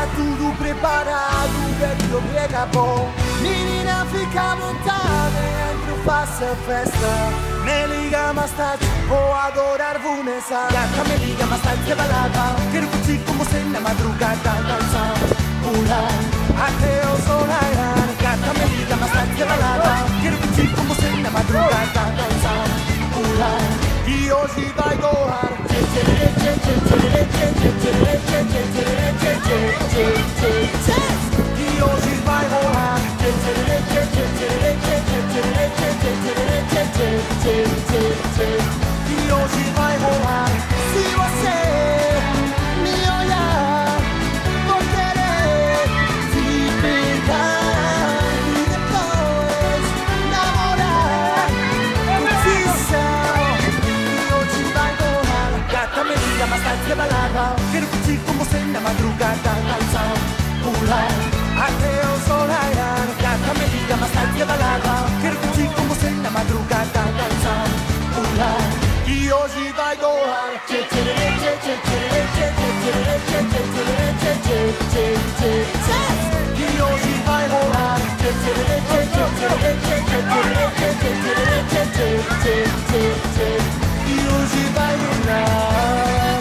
tá tudo preparado, vecchio briega bom. Menina, fica à vontade, entro, faça festa. Me liga mais tarde, vou adorar Vanessa. Gata, me liga mais tarde, que balada. Quero curtir com você na madrugada, dançar, pular, até o sol raiar. Gata, me liga mais tarde, que balada. Quero curtir com você na madrugada, dançar, pular. E hoje vai doar. E hoje vai rolar. E hoje vai rolar. Se você me olhar, vou querer te pegar e depois namorar. Curtição. E hoje vai rolar. Gata, me liga mais tarde, que balada. Quero curtir com você na madrugada, dançar, pular, até o sol raiar. Gata, me liga mais tarde, que balada. Quero curtir com você na madrugada, dançar, pular. E hoje vai doar. E hoje vai rolar. E hoje vai rolar.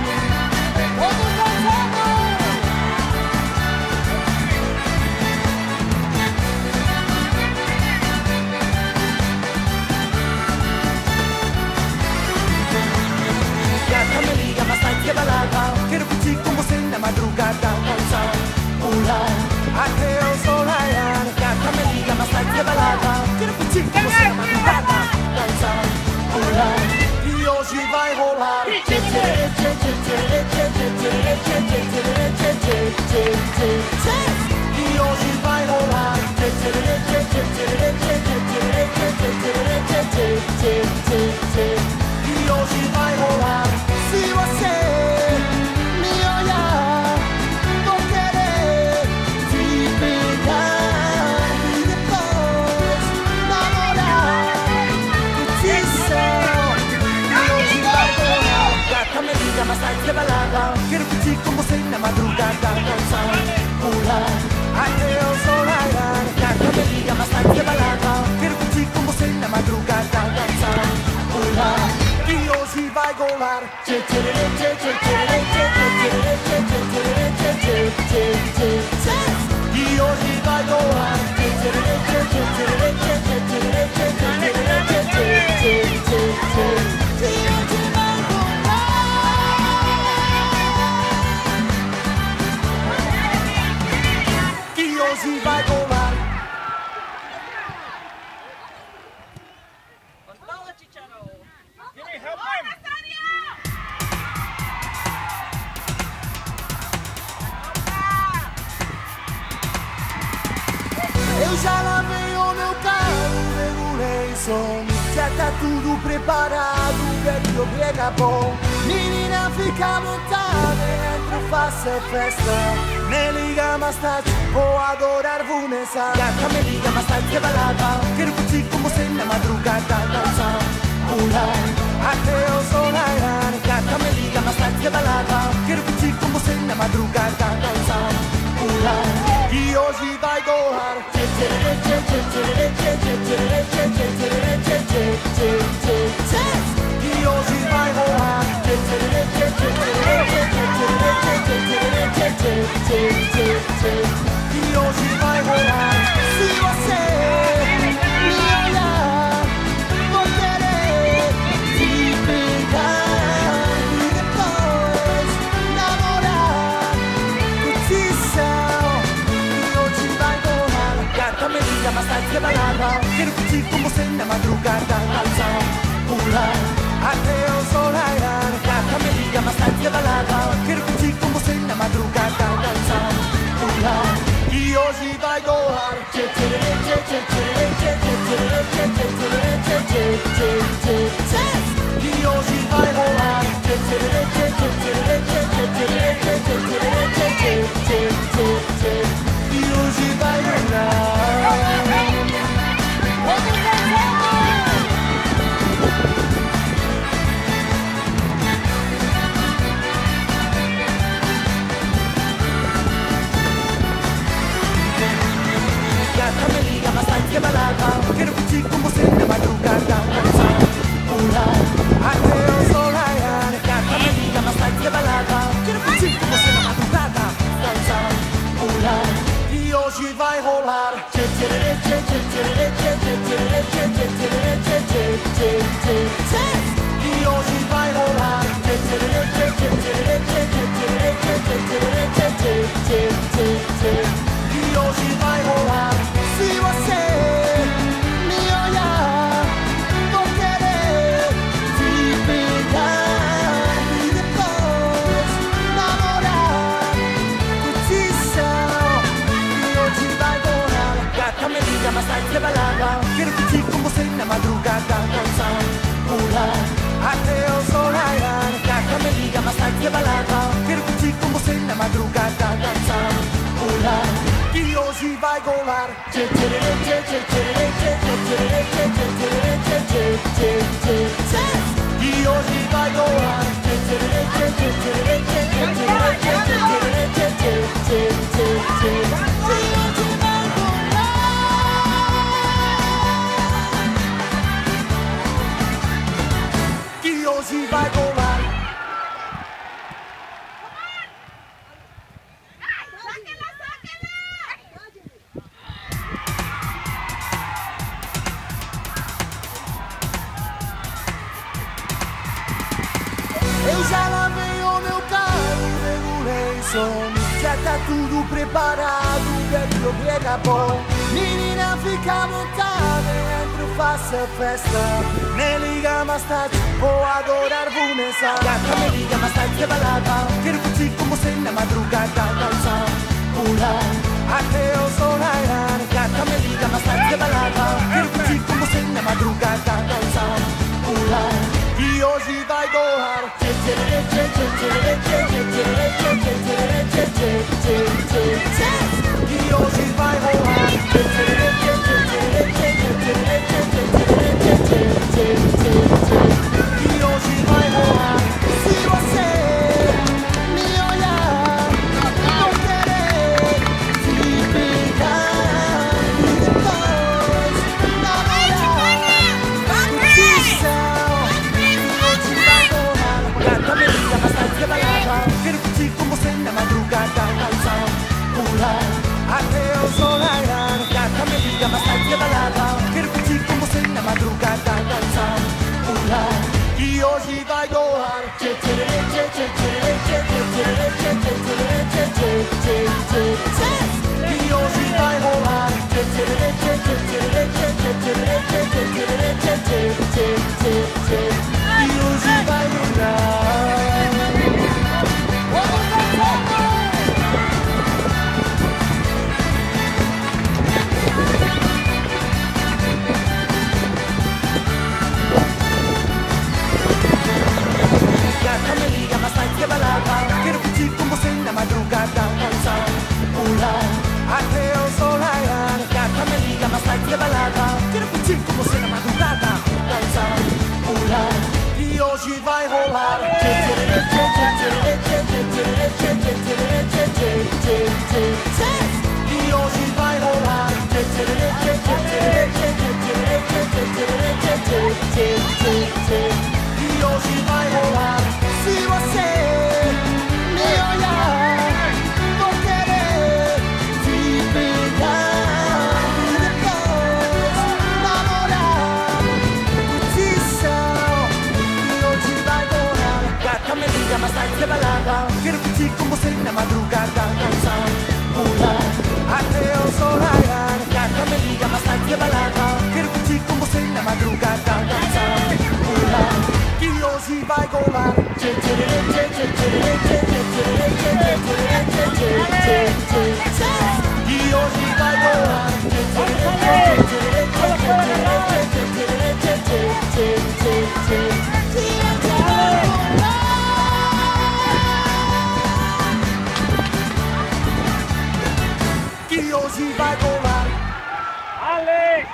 Que balada, quero curtir com você na madrugada, dançar, pular, até o sol raiar. Gata, me liga mais tarde, que balada, quero curtir com você na madrugada, dançar, pular. E hoje vai rolar. E hoje vai rolar. E hoje vai rolar. Se você me olhar, vou querer te pegar e depois namorar. Curtição. E hoje vai rolar. Gata, me liga mais tarde, que balada. Quero curtir com você na madrugada, dançar, pular, até o sol raiar. Gata, me liga mais tarde, que balada. Quero curtir com você na madrugada, dançar, pular. E hoje vai rolar. E hoje vai rolar. E hoje vai rolar. Eu já lavei o meu carro, regulei som. Já tá tudo preparado, vecchio briega bom. Menina, fica à vontade, entro, faça festa. Me liga mais tarde, vou adorar Vanessa. Gata, me liga mais tarde, que balada. Quero curtir com você na madrugada, dançar, pular, até o sol raiar. Gata, me liga mais tarde, que balada. Quero curtir com você na madrugada, dançar, pular. E hoje vai doar. E hoje vai rolar. E hoje vai rolar. Se você me olhar, vou querer te pegar e depois namorar. Curtição. E hoje vai rolar. Gata, me liga mais tarde, que balada. Quero curtir com você na madrugada, dançar, pular, até o sol raiar. Gata, me liga mais tarde, que balada. Quero curtir com você na madrugada, dançar, pular. E hoje vai doar. E hoje vai rolar. E hoje vai rolar. bastante balada. Quero curtir com você na madrugada. Dançar, pular, até o sol raiar. Gata, me liga, bastante balada. Quero curtir com você na madrugada. Dançar, pular, e hoje vai rolar. E hoje vai rolar. E hoje vai rolar. Se você me olhar, vou querer te pegar e depois namorar. Curtição. E hoje vai rolar. Gata, me liga, mas sai de balada. Quero curtir com você na madrugada. Dançar, pular, até o sol raiar. Gata, me liga, mas sai de balada. Quero curtir com você na madrugada. Dançar, pular, e hoje vai rolar. E hoje vai rolar. Que hoje vai rolar. Eu já lavei o meu carro, regulei o som. Já tá tudo preparado, baby, o que é bom. Menina, fica à vontade, entro, faça festa. Me liga mais tarde, vou adorar, vou dançar. Gata, me liga mais tarde, balada. Quero curtir com você na madrugada. Dançar, pular, até o sol raiar. Gata, me liga mais tarde, balada. Quero curtir com você na madrugada. Dançar, pular, e hoje vai rolar. E hoje vai rolar. E hoje vai rolar. Se você me olhar, vou querer te pegar e depois namorar. Curtição. E hoje vai rolar. Gata, me liga, bastante balada. Quero curtir com você na madrugada. Dançar, pular, até o sol raiar. Gata, me liga, bastante balada. Quero curtir com você na madrugada. Dançar, pular, e hoje vai rolar. E hoje vai rolar. E hoje vai rolar. Gata, me liga, bastante balada. Quero curtir com você na madrugada. Dançar, pular, até o sol raiar. Gata, me liga, bastante balada. Quero curtir com você na madrugada. Dançar, pular, e hoje vai rolar. E hoje vai rolar. E hoje vai rolar. Se você me olhar, vou querer te pegar e depois namorar. Curtição. E hoje vai rolar. Gata, me liga, mais tarde balada. Quero curtir com você na madrugada. Dançar, pular, até o sol raiar. Gata, me liga, mais tarde balada. Quero curtir com você na madrugada. Dançar, pular, que hoje vai rolar. E hoje vai rolar. Que hoje vai rolar. Alex!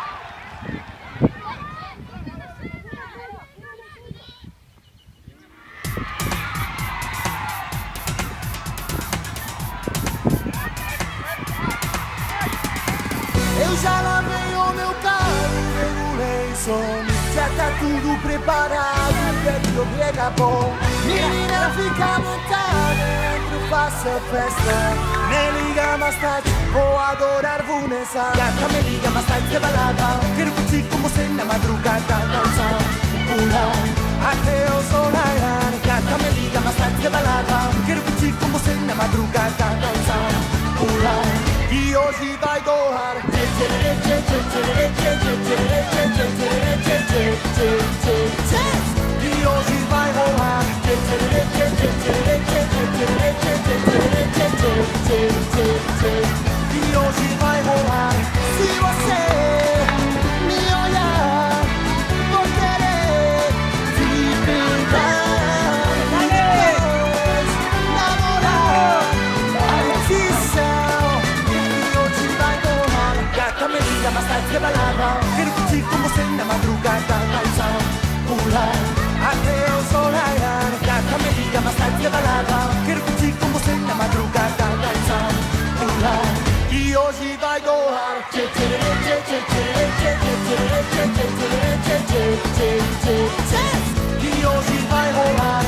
já lavei o meu carro, regulei som. Já tá tudo preparado, baby, obriga bom. Menina, fica à vontade, entre, faça festa. Me liga mais tarde, vou adorar Vanessa. Gata, me liga mais tarde, que balada. Quero curtir com você na madrugada, dançar, pular até o sol raiar. Gata, me liga mais tarde, que balada. Quero curtir com você na madrugada, dançar, pular. E hoje vai doar. E hoje vai rolar. E hoje vai rolar. Se você me olhar, vou querer te pegar. Depois namorar. Curtição. E hoje vai rolar. Gata, me liga mais tarde, que balada. Quero curtir com você na madrugada, dançar, pular até o sol raiar. Gata, me liga mais tarde, que balada. Quero curtir com você na madrugada, dançar, pular. E hoje vai doar. E hoje vai rolar.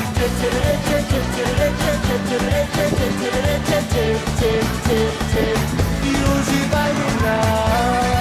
E hoje vai rolar.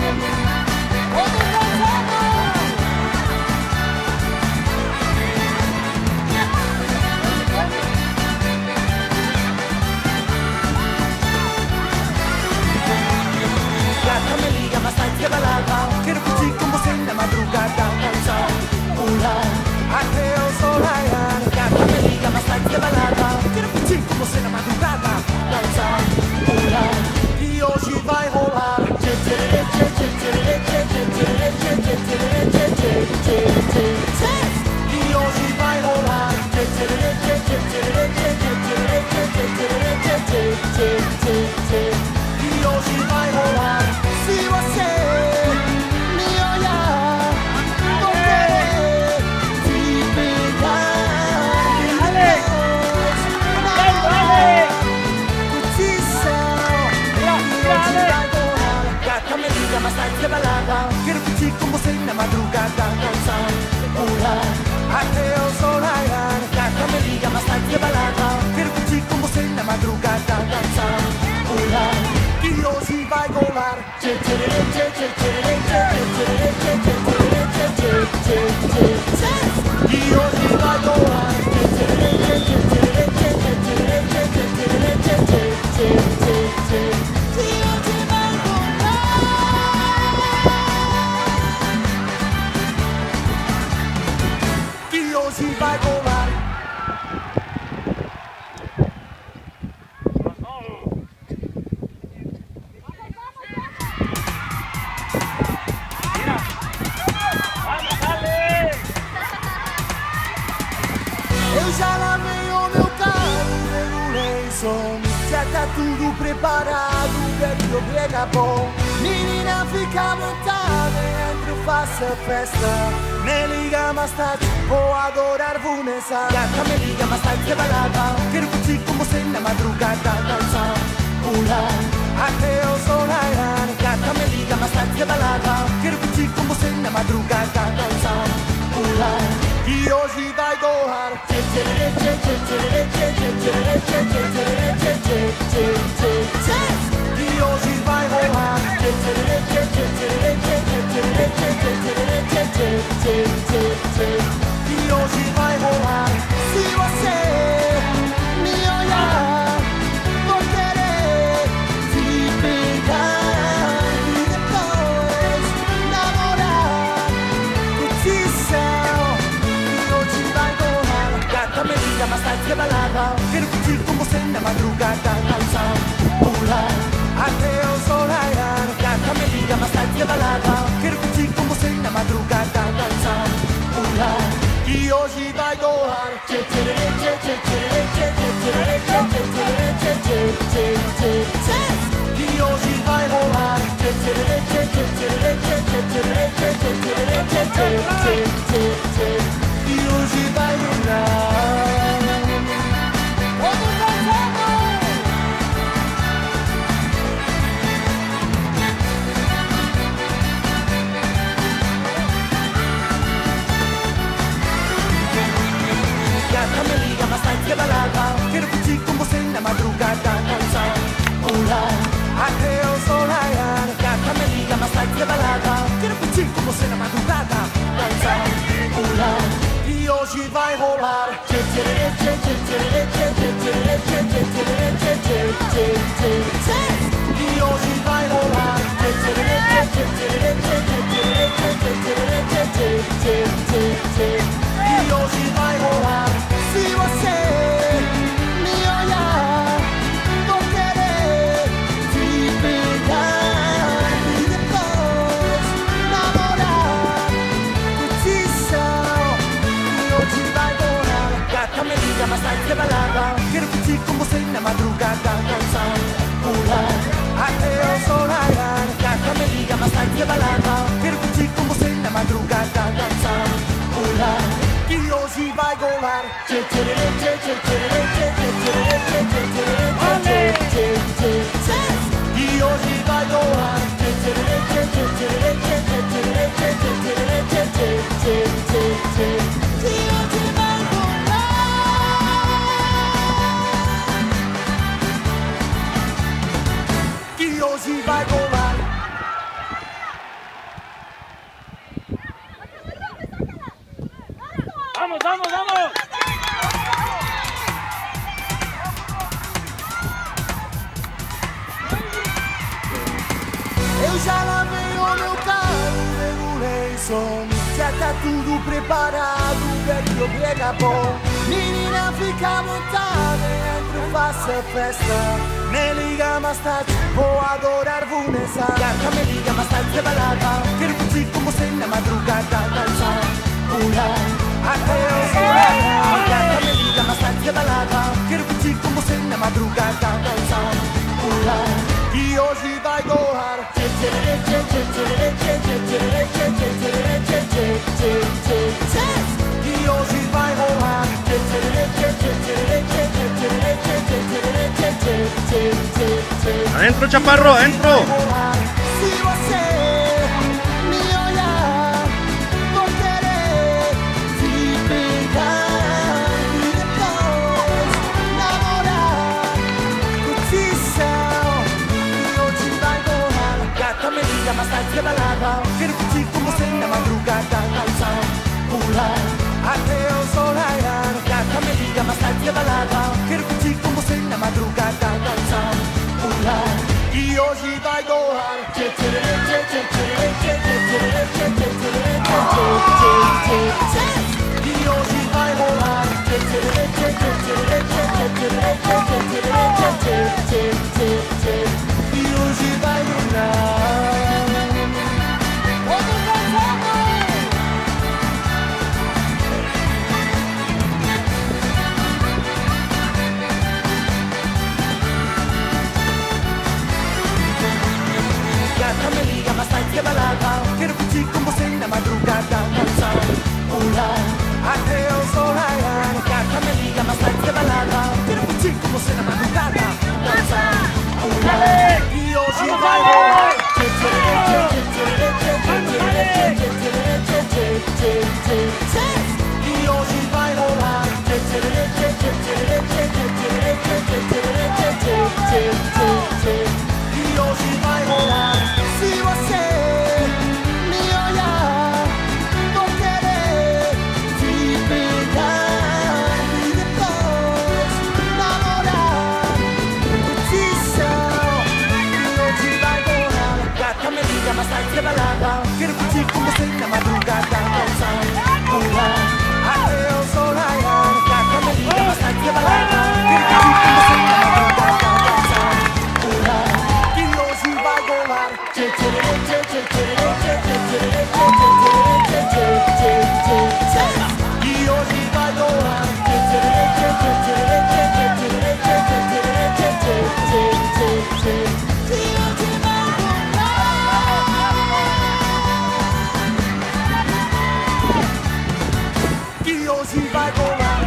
Gata, me liga mais tarde, que balada. Quero curtir com você na madrugada, dançar, pular até o sol raiar. Gata, me liga mais tarde, que balada. Quero curtir com você na madrugada, dançar, pular. E hoje vai rolar. E hoje vai rolar. E hoje vai rolar. Se você me olhar, vou querer te pegar. Depois namorar. Curtição. E hoje vai rolar. Gata, me liga mais tarde, que balada. Quero curtir com você na madrugada, dançar, pular até o sol raiar. Gata, me liga mais tarde, que balada. Quero curtir com você na madrugada, dançar, pular. E hoje vai rolar. E hoje vai rolar. E hoje vai rolar. Eu já lavei o meu carro, regulei som. Já tá tudo preparado, baby, obriga bom. Menina, fica à vontade, entre, faça festa. Me liga mais tarde, vou adorar Vanessa. Gata, me liga mais tarde, que balada. Quero curtir com você na madrugada, dançar, pular até o sol raiar. Gata, me liga mais tarde, que balada. Quero curtir com você na madrugada, dançar, pular. E hoje vai doar. E hoje vai rolar. E hoje vai rolar. Se você me olhar, vou querer te pegar. Depois namorar. Curtição. E hoje vai rolar. Gata, me liga mais tarde, que balada. Quero curtir com você na madrugada, dançar, pular até o sol raiar. Gata, me liga mais tarde, que balada. Quero curtir com você na madrugada, dançar, pular. E hoje vai doar. E hoje vai rolar. E hoje vai rolar. hoje vai rolar. E hoje vai rolar. E hoje vai rolar. Se você me olhar, vou querer te pegar e depois namorar. Curtição, e hoje vai rolar. Gata, me liga, mas sai de balada. Quero curtir com você na madrugada, dançar, pular até o sol raiar. Gata, me liga, mas sai de balada. Quero curtir com você na madrugada, dançar, pular. E hoje vai rolar. E hoje vai rolar. E hoje vai rolar. Vamos, vamos, vamos! Eu já lavei o meu carro, regulei som. Já tá tudo preparado, bebi o brega bom. Menina, fica à vontade, entre, faça festa. Me liga mais tarde, vou adorar, vou nessa. Gata, me liga mais tarde, de balada. Quero curtir com você na madrugada, dançar, pular até o sol raiar. Gata, me liga mais tarde, de balada. Quero curtir com você na madrugada, dançar, pular. E hoje vai rolar. E hoje vai rolar. Adentro, chaparro, adentro. Se você me olhar, vou querer te pegar e depois namorar. Curtição, e hoje vai rolar. Gata, me liga, mas sai de balada. Quero curtir com você na madrugada, dançar, pular até o sol raiar. Gata, me liga, mas sai de balada. Quero curtir com você na madrugada, dançar, pular. E hoje vai rolar. E hoje vai rolar. E hoje vai rolar. Gata, me liga, mas sai de balada. Quero curtir com você na madrugada, dançar, pular até o sol raiar. Gata, me liga, mas sai de balada. Quero curtir com você na madrugada, dançar, pular. E hoje vai rolar. E hoje vai rolar. E hoje vai rolar. Se você me olhar, vou querer te pegar e depois namorar. Curtição, e hoje vai rolar. Gata, me liga, mas sai de balada. Quero curtir com você na madrugada, dançar, pular até o sol raiar. Gata, me liga, mas sai de balada. Quero curtir com você na madrugada, dançar, pular. E hoje vai rolar. E hoje vai rolar. E hoje vai rolar.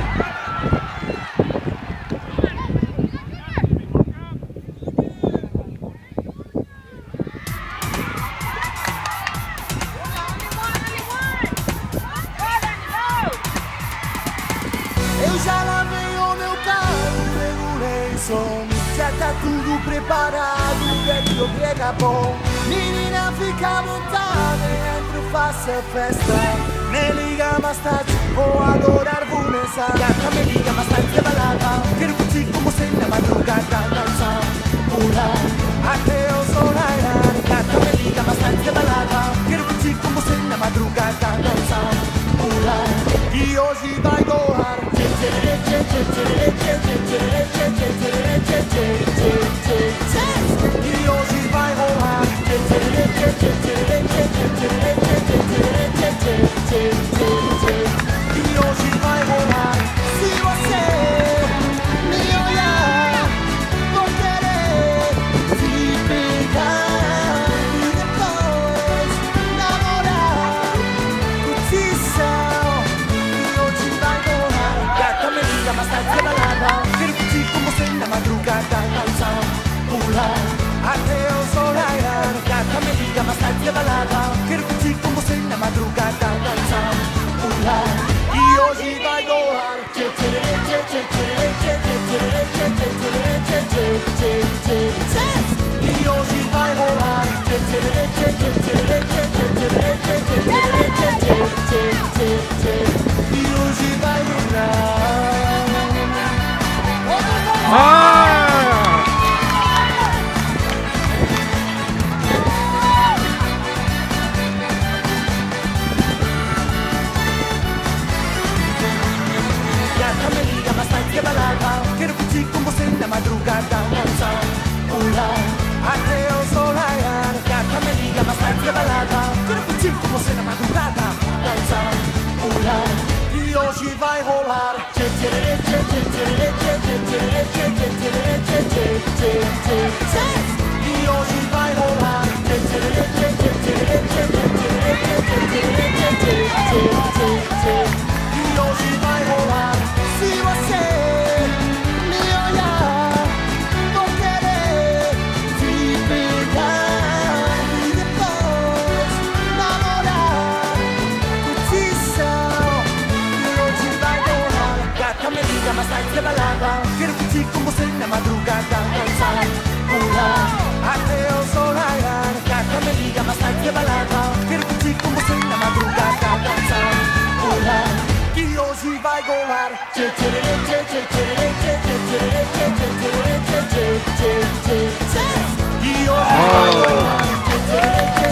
Eu já lavei o meu carro, regulei som. Já tá tudo preparado, bebi o brega bom. Menina, fica à vontade, entre, faça festa. Me liga mais tarde, vou adorar Vanessa. Gata, me liga mais tarde, é balada. Quero curtir com você na madrugada, dançar, pular até o sol raiar. Gata, me liga mais tarde, é balada. Quero curtir com você na madrugada, dançar, pular. E hoje vai doar. E hoje vai rolar. E hoje vai rolar. Se você me olhar, vou querer te pegar e depois namorar, curtição. E hoje vai rolar. Gata, me liga mais tarde, é balada. Quero curtir com você na madrugada, dançar, pular até o sol raiar. Gata, me liga mais tarde, é balada. Quero curtir com você na madrugada, dançar, pular. E hoje vai doar. E hoje vai rolar. E hoje vai rolar. Quero curtir com você na madrugada, dançar, pular até o sol raiar. Gata, me liga mais tarde, é balada. Quero curtir com você na madrugada, dançar, pular. E hoje vai rolar. E hoje vai rolar. E hoje vai rolar. Se você me olhar, vou querer te pegar e depois namorar, curtição. E hoje vai rolar. Gata, me liga mais tarde, é balada. Quero curtir com você na madrugada, dançar, pular até o sol raiar. Gata, me liga mais tarde, é balada. Quero curtir com você na madrugada, dançar, pular. E hoje vai rolar. E hoje vai rolar.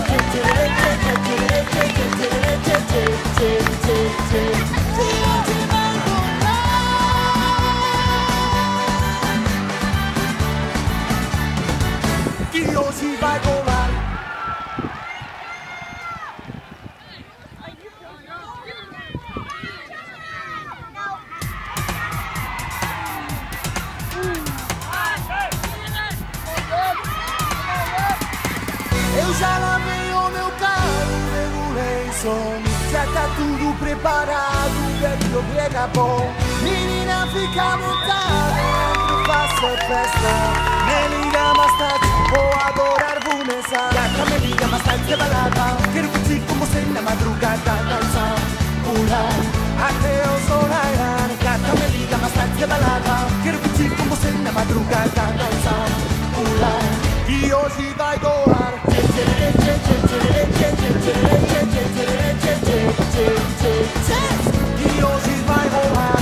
E hoje vai rolar. Eu já lavei o meu carro, regulei som. Já tá tudo preparado, velho, brega bom. Menina, fica à vontade, faça festa. Me liga mais tarde, vou adorar Vanessa. Gata, me liga mais tarde, é balada. Quero curtir com você na madrugada, dançar, pular até o sol raiar. Gata, me liga mais tarde, é balada. Quero curtir com você na madrugada, dançar, pular. E hoje vai doar. E hoje vai rolar.